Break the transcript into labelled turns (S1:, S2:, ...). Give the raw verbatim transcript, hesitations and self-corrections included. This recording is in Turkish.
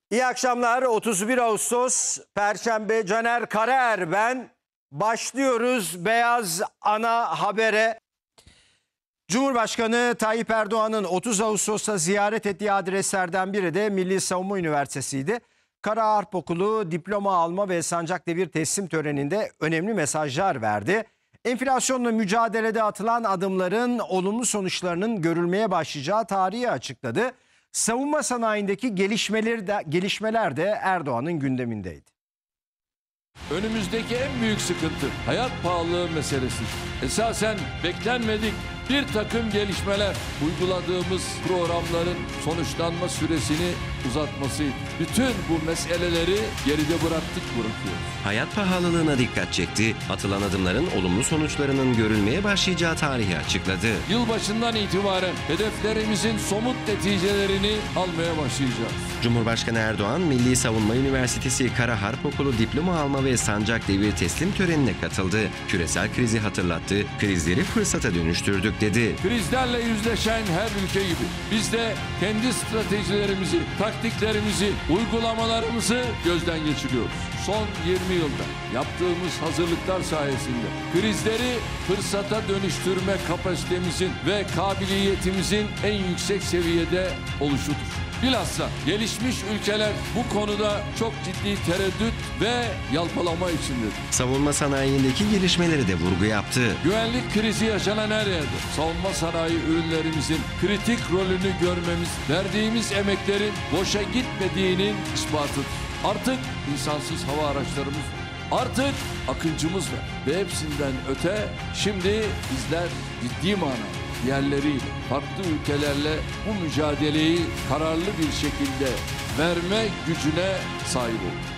S1: İyi akşamlar. otuz bir Ağustos Perşembe, Caner Karaer ben. Başlıyoruz Beyaz Ana Haber'e. Cumhurbaşkanı Tayyip Erdoğan'ın otuz Ağustos'ta ziyaret ettiği adreslerden biri de Milli Savunma Üniversitesi'ydi. Kara Harp Okulu diploma alma ve sancak devir teslim töreninde önemli mesajlar verdi. Enflasyonla mücadelede atılan adımların olumlu sonuçlarının görülmeye başlayacağı tarihi açıkladı. Savunma sanayindeki gelişmeler de, gelişmeler de Erdoğan'ın gündemindeydi.
S2: Önümüzdeki en büyük sıkıntı hayat pahalılığı meselesi. Esasen beklenmedik bir takım gelişmeler, uyguladığımız programların sonuçlanma süresini uzatmasıydı. Bütün bu meseleleri geride bıraktık, bırakıyoruz.
S3: Hayat pahalılığına dikkat çekti, atılan adımların olumlu sonuçlarının görülmeye başlayacağı tarihi açıkladı.
S2: Yılbaşından itibaren hedeflerimizin somut neticelerini almaya başlayacağız.
S3: Cumhurbaşkanı Erdoğan, Milli Savunma Üniversitesi Kara Harp Okulu diploma alma ve sancak devir teslim törenine katıldı. Küresel krizi hatırlattı, krizleri fırsata dönüştürdük dedi.
S2: Krizlerle yüzleşen her ülke gibi biz de kendi stratejilerimizi, taktiklerimizi, uygulamalarımızı gözden geçiriyoruz. Son yirmi yılda yaptığımız hazırlıklar sayesinde krizleri fırsata dönüştürme kapasitemizin ve kabiliyetimizin en yüksek seviyede oluşudur. Bilhassa gelişmiş ülkeler bu konuda çok ciddi tereddüt ve yalpalama içindedir.
S3: Savunma sanayindeki gelişmeleri de vurgu yaptı.
S2: Güvenlik krizi yaşanan her yerde savunma sanayi ürünlerimizin kritik rolünü görmemiz, verdiğimiz emeklerin boşa gitmediğinin ispatıdır. Artık insansız hava araçlarımız var. Artık akıncımız var. Ve hepsinden öte şimdi bizler ciddi manada diğerleriyle, farklı ülkelerle bu mücadeleyi kararlı bir şekilde verme gücüne sahip olduk.